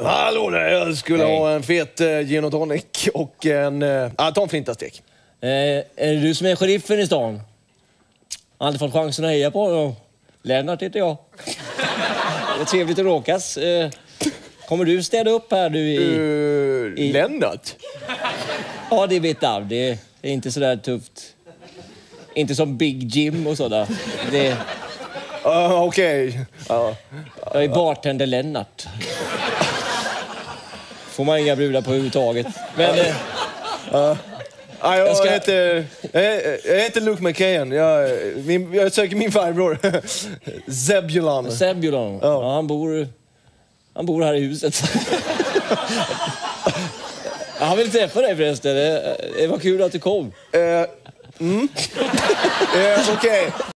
Hallå där, jag skulle ha en fet gin och tonic och ta en flintastek. Är det du som är sheriffen i stan? Jag har aldrig fått chansen att heja på honom. Lennart heter jag. Det är trevligt att råkas. Kommer du städa upp här du i... Lennart? Ja, det är mitt namn. Det är inte så där tufft. Inte som Big Jim och sådär. Det... Okej. Jag är bartender Lennart. Får man inga brudar på överhuvudtaget. Men... Jag heter Luke McKayen. Jag söker min farbror. Zebulon. Zebulon. Ja, han bor här i huset. Han vill träffa dig förresten. Det var kul att du kom. Okej.